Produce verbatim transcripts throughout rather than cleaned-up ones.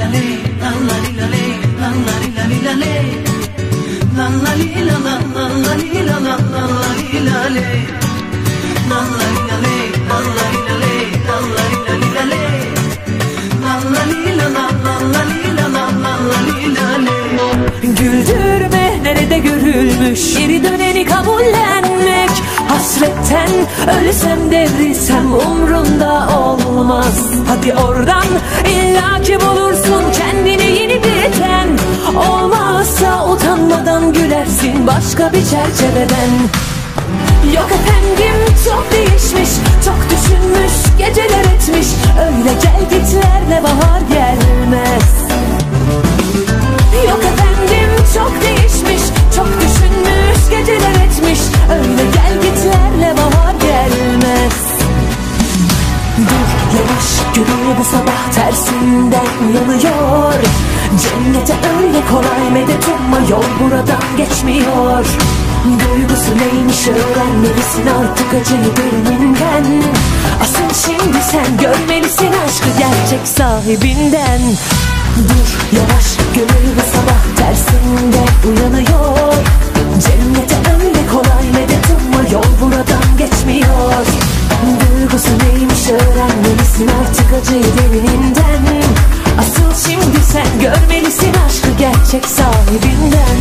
Güldürme nerede görülmüş, geri döneni kabullenmek. Hasretten ölsem devrilsem umrunda olmaz. Hadi oradan illaki bulursun kendine yeni bir ten. Olmazsa utanmadan gülersin başka bir çerçeveden. Yok efendim çok değişmiş, çok düşünmüş, geceler etmiş. Öyle gel gitlerle bahar gelmez. Yok efendim çok değişmiş, çok düşünmüş, geceler etmiş. Öyle gel gitlerle bahar gelmez. Dur yavaş, gönül bu sabah tersinden uyanıyor. Cennete öyle kolay medet umma, yol buradan geçmiyor. Duygusu neymiş öğrenmelisin artık acıyı derininden. Asıl şimdi sen görmelisin aşkı gerçek sahibinden. Dur yavaş, gönül bu sabah tersinde uyanıyor. Cennete öyle kolay medet umma, yol buradan geçmiyor. Duygusu neymiş öğrenmelisin artık acıyı derininden. Asıl şimdi sen görmelisin aşkı gerçek sahibinden.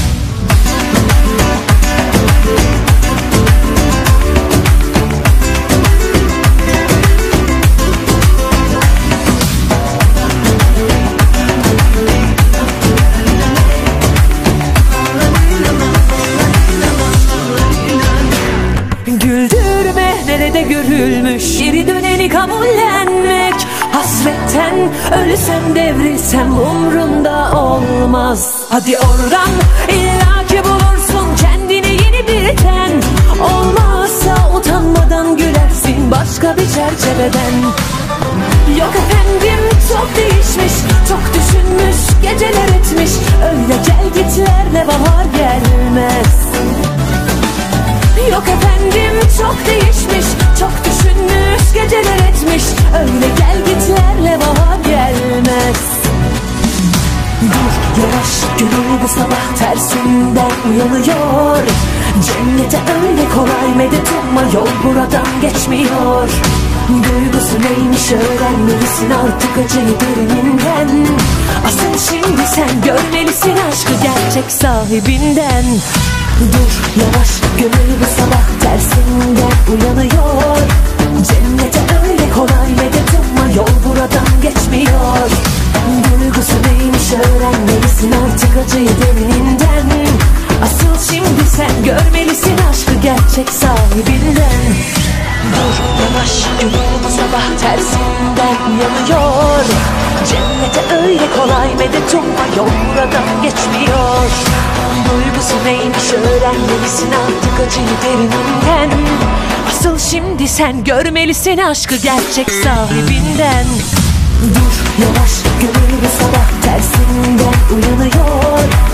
Güldürme nerede görülmüş, geri döneni kabullenmek. Hasretten ölsem devrilsem umrunda olmaz. Hadi oradan illaki bulursun kendine yeni bir ten. Olmazsa utanmadan gülersin başka bir çerçeveden. Yok efendim çok değişmiş, çok düşünmüş, geceler etmiş. Öyle gel gitlerle bahar gelmez. Yok efendim çok değişmiş, çok düşünmüş, geceler etmiş. Öyle gel gitlerle bahar gelmez. Dur yavaş, gönül bu sabah tersinden uyanıyor. Cennete öyle kolay medet umma, yol buradan geçmiyor. Duygusu neymiş öğrenmelisin artık acıyı derininden. Asıl şimdi sen görmelisin aşkı gerçek sahibinden. Dur yavaş, gönül bu sabah tersinden uyanıyor. Cennete öyle kolay medet umma, yol buradan geçmiyor. Duygusu neymiş öğrenmelisin artık acıyı derininden. Asıl şimdi sen görmelisin aşkı gerçek sahibinden. Dur yavaş, gönül bu sabah tersinden uyanıyor. Cennete öyle kolay medet umma, yol buradan geçmiyor. Duygusu neymiş öğrenmelisin artık acıyı derininden. Asıl şimdi sen görmelisin aşkı gerçek sahibinden. Dur yavaş, gönül bu sabah tersinden uyanıyor.